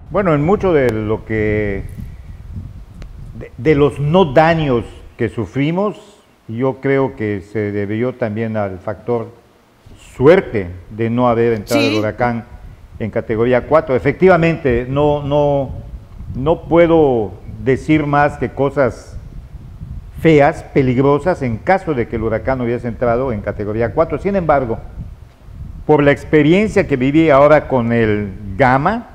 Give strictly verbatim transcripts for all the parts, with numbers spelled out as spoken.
Bueno, en mucho de lo que, de, de los no daños que sufrimos, yo creo que se debió también al factor suerte de no haber entrado el Sí, huracán en categoría cuatro. Efectivamente, no, no, no puedo decir más que cosas feas, peligrosas, en caso de que el huracán hubiese entrado en categoría cuatro. Sin embargo, por la experiencia que viví ahora con el Gama,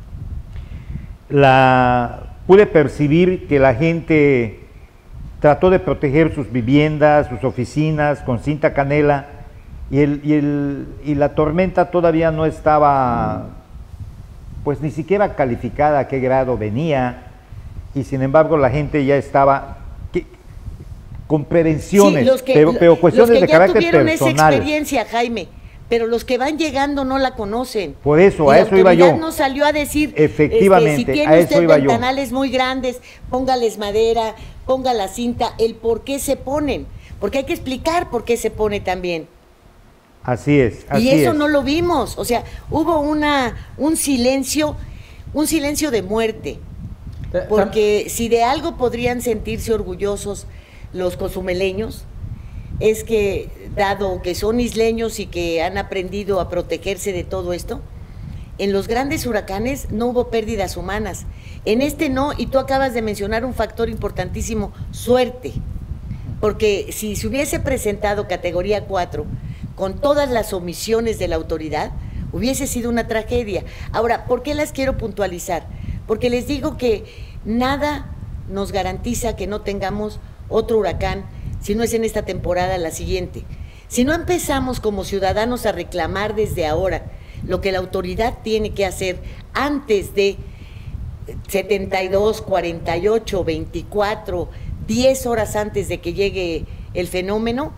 la, pude percibir que la gente trató de proteger sus viviendas, sus oficinas con cinta canela, y, el, y, el, y la tormenta todavía no estaba, pues ni siquiera calificada a qué grado venía, y sin embargo la gente ya estaba que, con prevenciones, sí, los que, pero, pero cuestiones los que de ya carácter tuvieron esa personal. experiencia, Jaime, pero los que van llegando no la conocen. Por eso, y a la eso iba autoridad yo. no salió a decir, Efectivamente, este, si a tiene eso usted iba yo. ventanales muy grandes, póngales madera, ponga la cinta, el por qué se ponen, porque hay que explicar por qué se pone también. Así es, así Y eso es. no lo vimos, o sea, hubo una un silencio, un silencio de muerte, porque si de algo podrían sentirse orgullosos los cozumeleños, es que, dado que son isleños y que han aprendido a protegerse de todo esto, en los grandes huracanes no hubo pérdidas humanas, en este no, y tú acabas de mencionar un factor importantísimo, suerte, porque si se hubiese presentado categoría cuatro, con todas las omisiones de la autoridad, hubiese sido una tragedia. Ahora, ¿por qué las quiero puntualizar? Porque les digo que nada nos garantiza que no tengamos otro huracán, si no es en esta temporada, la siguiente. Si no empezamos como ciudadanos a reclamar desde ahora lo que la autoridad tiene que hacer antes de setenta y dos, cuarenta y ocho, veinticuatro, diez horas antes de que llegue el fenómeno,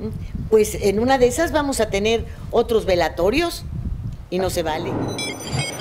pues en una de esas vamos a tener otros velatorios y no se vale.